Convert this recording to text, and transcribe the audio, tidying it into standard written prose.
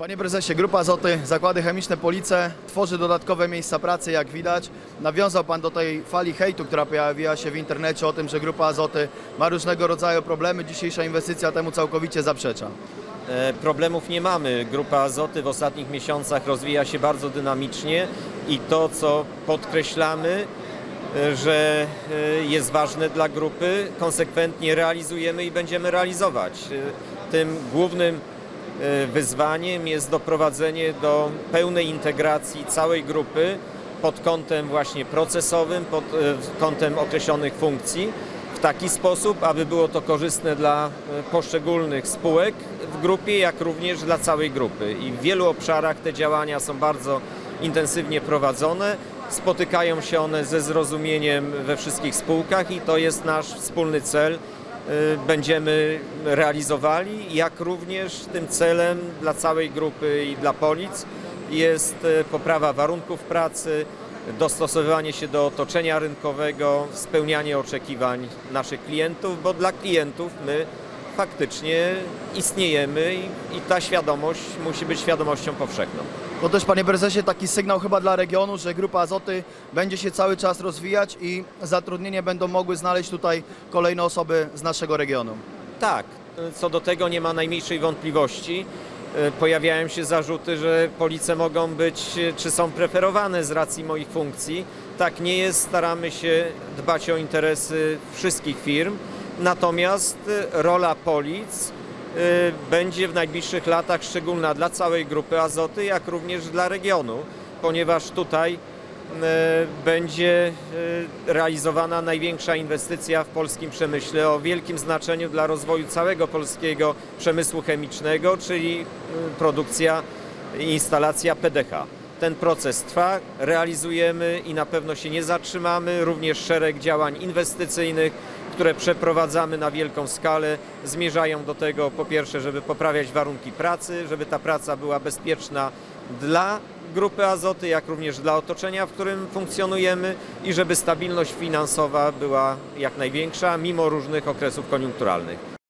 Panie prezesie, Grupa Azoty, Zakłady Chemiczne Police tworzy dodatkowe miejsca pracy, jak widać. Nawiązał Pan do tej fali hejtu, która pojawiła się w internecie o tym, że Grupa Azoty ma różnego rodzaju problemy. Dzisiejsza inwestycja temu całkowicie zaprzecza. Problemów nie mamy. Grupa Azoty w ostatnich miesiącach rozwija się bardzo dynamicznie i to, co podkreślamy, że jest ważne dla grupy, konsekwentnie realizujemy i będziemy realizować. Tym głównym wyzwaniem jest doprowadzenie do pełnej integracji całej grupy pod kątem właśnie procesowym, pod kątem określonych funkcji, w taki sposób, aby było to korzystne dla poszczególnych spółek w grupie, jak również dla całej grupy. I w wielu obszarach te działania są bardzo intensywnie prowadzone. Spotykają się one ze zrozumieniem we wszystkich spółkach i to jest nasz wspólny cel. Będziemy realizowali, jak również tym celem dla całej grupy i dla Polic jest poprawa warunków pracy, dostosowywanie się do otoczenia rynkowego, spełnianie oczekiwań naszych klientów, bo dla klientów my faktycznie istniejemy i ta świadomość musi być świadomością powszechną. To też, panie prezesie, taki sygnał chyba dla regionu, że Grupa Azoty będzie się cały czas rozwijać i zatrudnienie będą mogły znaleźć tutaj kolejne osoby z naszego regionu. Tak, co do tego nie ma najmniejszej wątpliwości. Pojawiają się zarzuty, że Police mogą być, czy są preferowane z racji moich funkcji. Tak nie jest, staramy się dbać o interesy wszystkich firm, natomiast rola Polic będzie w najbliższych latach szczególna dla całej Grupy Azoty, jak również dla regionu, ponieważ tutaj będzie realizowana największa inwestycja w polskim przemyśle o wielkim znaczeniu dla rozwoju całego polskiego przemysłu chemicznego, czyli produkcja i instalacja PDH. Ten proces trwa, realizujemy i na pewno się nie zatrzymamy. Również szereg działań inwestycyjnych, które przeprowadzamy na wielką skalę, zmierzają do tego, po pierwsze, żeby poprawiać warunki pracy, żeby ta praca była bezpieczna dla Grupy Azoty, jak również dla otoczenia, w którym funkcjonujemy i żeby stabilność finansowa była jak największa, mimo różnych okresów koniunkturalnych.